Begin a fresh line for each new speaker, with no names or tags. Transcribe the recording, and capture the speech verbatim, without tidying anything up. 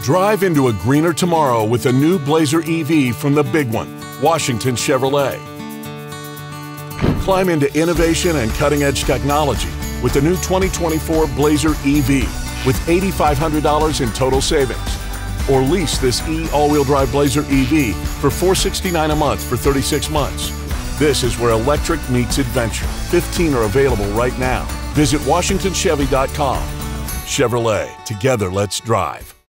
Drive into a greener tomorrow with a new Blazer E V from the big one, Washington Chevrolet. Climb into innovation and cutting-edge technology with the new twenty twenty-four Blazer E V with eight thousand five hundred dollars in total savings. Or lease this E all-wheel drive Blazer E V for four hundred sixty-nine dollars a month for thirty-six months. This is where electric meets adventure. fifteen are available right now. Visit washington chevy dot com. Chevrolet, together let's drive.